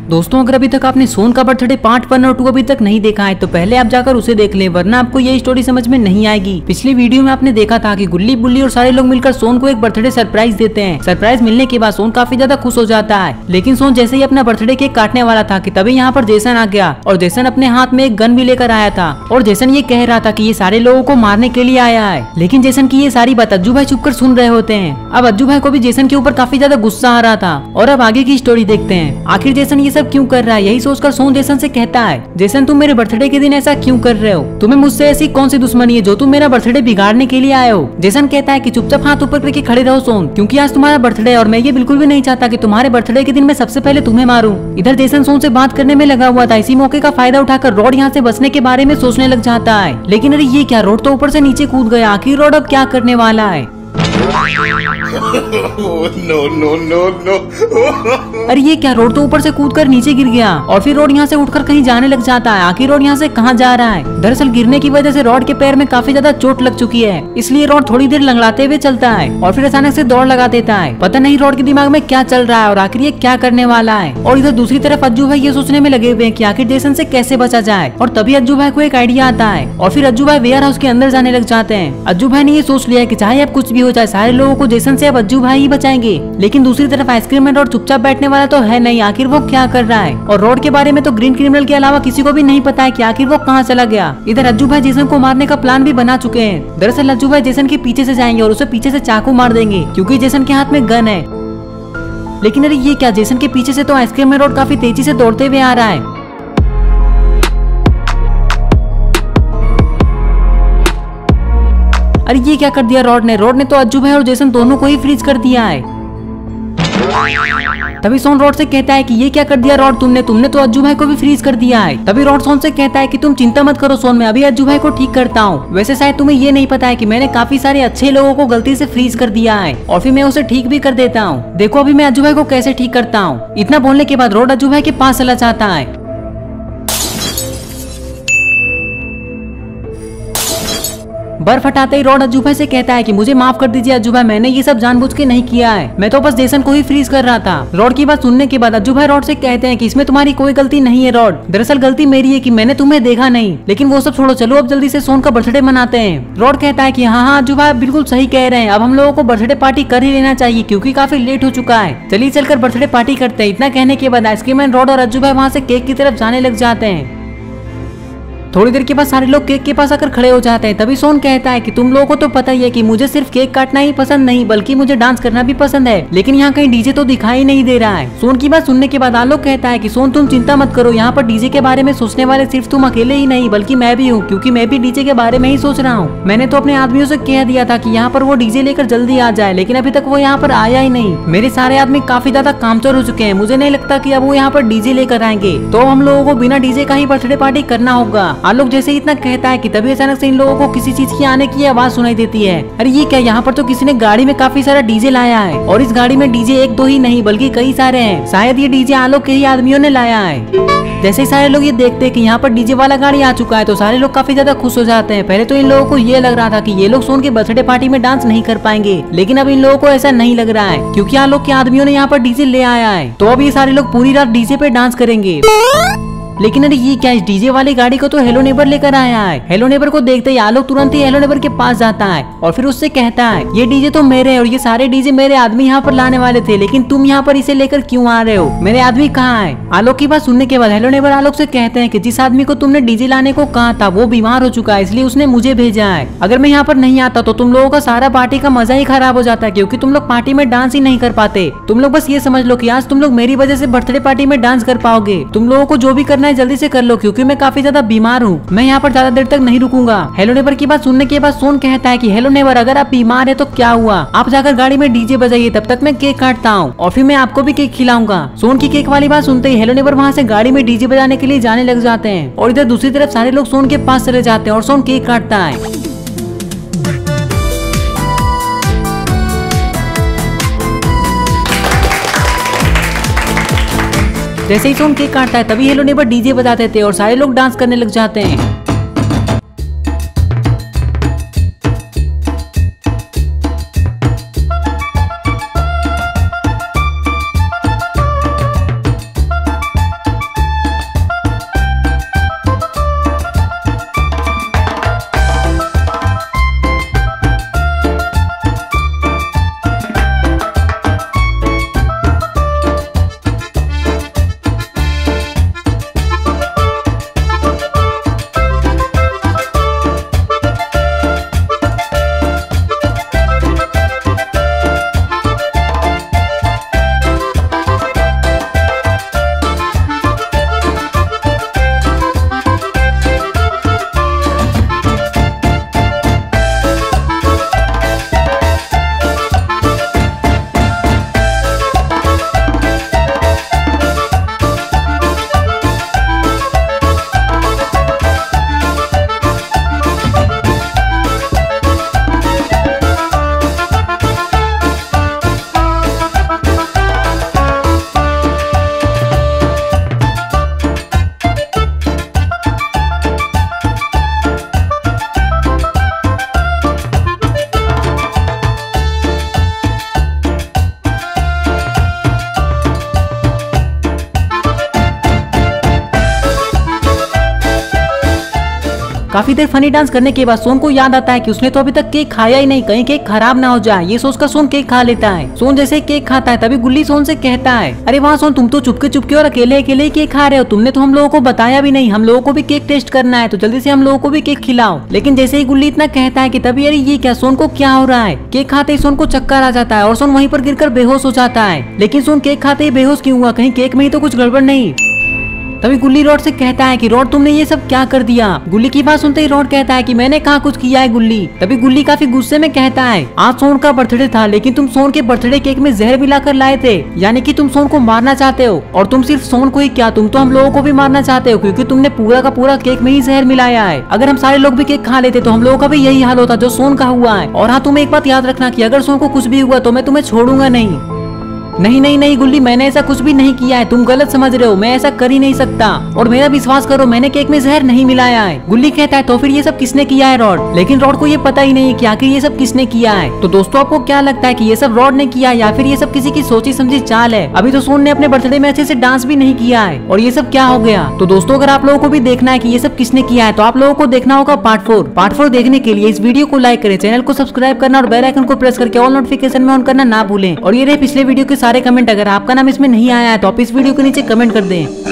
दोस्तों अगर अभी तक आपने सोन का बर्थडे पार्ट 1 और 2 अभी तक नहीं देखा है तो पहले आप जाकर उसे देख लें, वरना आपको ये स्टोरी समझ में नहीं आएगी। पिछली वीडियो में आपने देखा था कि गुल्ली बुल्ली और सारे लोग मिलकर सोन को एक बर्थडे सरप्राइज देते हैं। सरप्राइज मिलने के बाद सोन काफी ज्यादा खुश हो जाता है, लेकिन सोन जैसे ही अपना बर्थडे केक काटने वाला था कि तभी यहाँ पर जेसन आ गया और जेसन अपने हाथ में एक गन भी लेकर आया था और जेसन ये कह रहा था कि ये सारे लोगों को मारने के लिए आया है। लेकिन जेसन की ये सारी बात अज्जू भाई छुपकर सुन रहे होते हैं। अब अज्जू भाई को भी जेसन के ऊपर काफी ज्यादा गुस्सा आ रहा था और अब आगे की स्टोरी देखते हैं। आखिर जेसन ये सब क्यों कर रहा है, यही सोचकर सोन जेसन से कहता है, जेसन तुम मेरे बर्थडे के दिन ऐसा क्यों कर रहे हो? तुम्हें मुझसे ऐसी कौन सी दुश्मनी है जो तुम मेरा बर्थडे बिगाड़ने के लिए आए हो? जेसन कहता है कि चुपचाप हाथ ऊपर करके खड़े रहो सोन, क्योंकि आज तुम्हारा बर्थडे है और मैं ये बिल्कुल भी नहीं चाहता कि तुम्हारे बर्थडे के दिन मैं सबसे पहले तुम्हें मारूं। इधर जेसन सोन से बात करने में लगा हुआ था। इसी मौके का फायदा उठाकर रॉड यहाँ से बचने के बारे में सोचने लग जाता है, लेकिन अरे ये क्या, रॉड तो ऊपर से नीचे कूद गया। आखिर रॉड अब क्या करने वाला है? No. अरे ये क्या, रोड तो ऊपर से कूदकर नीचे गिर गया और फिर रोड यहाँ से उठकर कहीं जाने लग जाता है। आखिर रोड यहाँ से कहाँ जा रहा है? दरअसल गिरने की वजह से रॉड के पैर में काफी ज्यादा चोट लग चुकी है, इसलिए रॉड थोड़ी देर लंगड़ाते हुए चलता है और फिर अचानक से दौड़ लगा देता है। पता नहीं रॉड के दिमाग में क्या चल रहा है और आखिर ये क्या करने वाला है। और इधर दूसरी तरफ अज्जू भाई ये सोचने में लगे हुए हैं कि आखिर जेसन से कैसे बचा जाए। और तभी अज्जू भाई को एक आइडिया आता है और फिर अज्जू भाई वेयर हाउस के अंदर जाने लग जाते हैं। अज्जू भाई ने ये सोच लिया कि चाहे अब कुछ भी हो जाए, सारे लोगों को जेसन से अब अज्जू भाई ही बचाएंगे। लेकिन दूसरी तरफ आइसक्रीम मैन रॉड चुपचाप बैठने वाला तो है नहीं, आखिर वो क्या कर रहा है? और रॉड के बारे में तो ग्रीन क्रिमिनल के अलावा किसी को भी नहीं पता है कि आखिर वो कहाँ चला गया। इधर अज्जू भाई जेसन को मारने का प्लान भी बना चुके हैं। दरअसल अज्जू भाई जेसन के पीछे से जाएंगे और उसे पीछे से चाकू मार देंगे, क्योंकि जेसन के हाथ में गन है। लेकिन अरे ये क्या, जेसन के पीछे से तो आइसक्रीम मैन रॉड काफी तेजी से दौड़ते हुए आ रहा है। अरे ये क्या कर दिया रॉड ने तो अज्जू भाई और जेसन दोनों को ही फ्रीज कर दिया है। तभी सोन रॉड से कहता है कि ये क्या कर दिया रॉड, तुमने तो अज्जू भाई को भी फ्रीज कर दिया है। तभी रॉड सोन से कहता है कि तुम चिंता मत करो सोन, मैं अभी अज्जू भाई को ठीक करता हूँ। वैसे शायद तुम्हें ये नहीं पता है कि मैंने काफी सारे अच्छे लोगों को गलती से फ्रीज कर दिया है और फिर मैं उसे ठीक भी कर देता हूँ। देखो अभी मैं अज्जू भाई को कैसे ठीक करता हूँ। इतना बोलने के बाद रॉड अज्जू भाई के पास चला जाता है। बर्फ हटाते ही रॉड अज्जू भाई से कहता है कि मुझे माफ कर दीजिए अज्जू भाई, मैंने ये सब जानबूझ के नहीं किया है, मैं तो बस जेसन को ही फ्रीज कर रहा था। रॉड की बात सुनने के बाद अज्जू भाई रॉड से कहते हैं कि इसमें तुम्हारी कोई गलती नहीं है रॉड, दरअसल गलती मेरी है कि मैंने तुम्हें देखा नहीं। लेकिन वो सब छोड़ो, चलो अब जल्दी से सोन का बर्थडे मनाते हैं। रॉड कहता है कि हाँ अज्जू भाई बिल्कुल सही कह रहे हैं, अब हम लोगों को बर्थडे पार्टी कर ही लेना चाहिए क्योंकि काफी लेट हो चुका है। चलिए चलकर बर्थडे पार्टी करते हैं। इतना कहने के बाद आइसक्रीम मैन रॉड और अज्जू भाई वहाँ से केक की तरफ जाने लग जाते हैं। थोड़ी देर के बाद सारे लोग केक के पास आकर खड़े हो जाते हैं। तभी सोन कहता है कि तुम लोगों को तो पता ही है कि मुझे सिर्फ केक काटना ही पसंद नहीं बल्कि मुझे डांस करना भी पसंद है, लेकिन यहाँ कहीं डीजे तो दिखाई नहीं दे रहा है। सोन की बात सुनने के बाद आलोक कहता है कि सोन तुम चिंता मत करो, यहाँ पर डीजे के बारे में सोचने वाले सिर्फ तुम अकेले ही नहीं बल्कि मैं भी हूँ, क्योंकि मैं भी डीजे के बारे में ही सोच रहा हूँ। मैंने तो अपने आदमियों से कह दिया था कि यहाँ पर वो डीजे लेकर जल्दी आ जाए, लेकिन अभी तक वो यहाँ पर आया ही नहीं। मेरे सारे आदमी काफी ज्यादा कामचोर हो चुके हैं, मुझे नहीं लगता कि अब वो यहाँ पर डीजे लेकर आएंगे, तो हम लोगों को बिना डीजे का ही बर्थडे पार्टी करना होगा। आलोक जैसे इतना कहता है कि तभी अचानक से इन लोगों को किसी चीज की आने की आवाज सुनाई देती है। अरे ये क्या, यहाँ पर तो किसी ने गाड़ी में काफी सारा डीजे लाया है और इस गाड़ी में डीजे एक दो ही नहीं बल्कि कई सारे हैं। शायद ये डीजे आलोक के ही आदमियों ने लाया है। जैसे ही सारे लोग ये देखते हैं कि यहाँ पर डीजे वाला गाड़ी आ चुका है तो सारे लोग काफी ज्यादा खुश हो जाते हैं। पहले तो इन लोगों को ये लग रहा था कि ये लोग सोन के बर्थडे पार्टी में डांस नहीं कर पाएंगे, लेकिन अब इन लोगों को ऐसा नहीं लग रहा है क्योंकि आलोक के आदमियों ने यहाँ पर डीजे ले आया है। तो अब ये सारे लोग पूरी रात डीजे पे डांस करेंगे। लेकिन अरे ये क्या, इस डीजे वाली गाड़ी को तो हेलो नेबर लेकर आया है। हेलो नेबर को देखते ही आलोक तुरंत ही हेलो नेबर के पास जाता है और फिर उससे कहता है ये डीजे तो मेरे हैं और ये सारे डीजे मेरे आदमी यहाँ पर लाने वाले थे, लेकिन तुम यहाँ पर इसे लेकर क्यों आ रहे हो? मेरे आदमी कहाँ है? आलोक की बात सुनने के बाद हेलो नेबर आलोक से कहते हैं कि जिस आदमी को तुमने डीजे लाने को कहा था वो बीमार हो चुका है, इसलिए उसने मुझे भेजा है। अगर मैं यहाँ पर नहीं आता तो तुम लोगों का सारा पार्टी का मजा ही खराब हो जाता है, क्योंकि तुम लोग पार्टी में डांस ही नहीं कर पाते। तुम लोग बस ये समझ लो कि आज तुम लोग मेरी वजह से बर्थडे पार्टी में डांस कर पाओगे। तुम लोगों को जो भी करना है जल्दी से कर लो, क्योंकि मैं काफी ज्यादा बीमार हूँ, मैं यहाँ पर ज्यादा देर तक नहीं रुकूंगा। हेलो नेबर की बात सुनने के बाद सोन कहता है कि हेलो नेबर अगर आप बीमार है तो क्या हुआ, आप जाकर गाड़ी में डीजे बजाइए, तब तक मैं केक काटता हूँ और फिर मैं आपको भी केक खिलाऊंगा। सोन की केक वाली बात सुनते ही हेलो नेबर वहाँ से गाड़ी में डीजे बजाने के लिए जाने लग जाते हैं और इधर दूसरी तरफ सारे लोग सोन के पास चले जाते हैं और सोन केक काटता है। जैसे ही सोन केक काटता है तभी हेलो नेबर डीजे बजाते थे और सारे लोग डांस करने लग जाते हैं। काफी देर फनी डांस करने के बाद सोन को याद आता है कि उसने तो अभी तक केक खाया ही नहीं, कहीं केक खराब ना हो जाए। ये सोचकर सोन केक खा लेता है। सोन जैसे केक खाता है तभी गुल्ली सोन से कहता है, अरे वाह सोन, तुम तो चुपके चुपके और अकेले अकेले ही केक खा रहे हो, तुमने तो हम लोगों को बताया भी नहीं। हम लोगों को भी केक टेस्ट करना है, तो जल्दी से हम लोगों को भी केक खिलाओ। लेकिन जैसे ही गुल्ली इतना कहता है कि तभी अरे ये क्या, सोन को क्या हो रहा है। केक खाते ही सोन को चक्कर आ जाता है और सोन वहीं पर गिरकर बेहोश हो जाता है। लेकिन सोन केक खाते ही बेहोश क्यों हुआ, कहीं केक में ही तो कुछ गड़बड़ नहीं। तभी गुल्ली रॉड से कहता है कि रॉड तुमने ये सब क्या कर दिया। गुल्ली की बात सुनते ही रॉड कहता है कि मैंने कहाँ कुछ किया है गुल्ली। तभी गुल्ली काफी गुस्से में कहता है, आज सोन का बर्थडे था लेकिन तुम सोन के बर्थडे केक में जहर मिलाकर लाए थे, यानी कि तुम सोन को मारना चाहते हो। और तुम सिर्फ सोन को ही क्या, तुम तो हम लोगों को भी मारना चाहते हो, क्योंकि तुमने पूरा का पूरा केक में ही जहर मिलाया है। अगर हम सारे लोग भी केक खा लेते तो हम लोगों का भी यही हाल होता जो सोन का हुआ है। और हाँ, तुम एक बात याद रखना कि अगर सोन को कुछ भी हुआ तो मैं तुम्हें छोड़ूंगा नहीं। नहीं नहीं नहीं गुल्ली, मैंने ऐसा कुछ भी नहीं किया है, तुम गलत समझ रहे हो, मैं ऐसा कर ही नहीं सकता। और मेरा विश्वास करो, मैंने केक में जहर नहीं मिलाया है। गुल्ली कहता है तो फिर ये सब किसने किया है रॉड। लेकिन रॉड को ये पता ही नहीं है कि आखिर ये सब किसने किया है। तो दोस्तों आपको क्या लगता है कि ये सब रॉड ने किया या फिर ये सब किसी की सोची समझी चाल है। अभी तो सोन ने अपने बर्थडे में अच्छे से डांस भी नहीं किया है और ये सब क्या हो गया। तो दोस्तों अगर आप लोगों को भी देखना है कि ये सब किसने किया है तो आप लोगों को देखना होगा पार्ट 4। पार्ट 4 देखने के लिए इस वीडियो को लाइक करें, चैनल को सब्सक्राइब करना और बेल आइकन को प्रेस करके ऑल नोटिफिकेशन में ऑन करना ना भूलें। और ये रहे पिछले वीडियो के सारे कमेंट, अगर आपका नाम इसमें नहीं आया है तो आप इस वीडियो के नीचे कमेंट कर दें।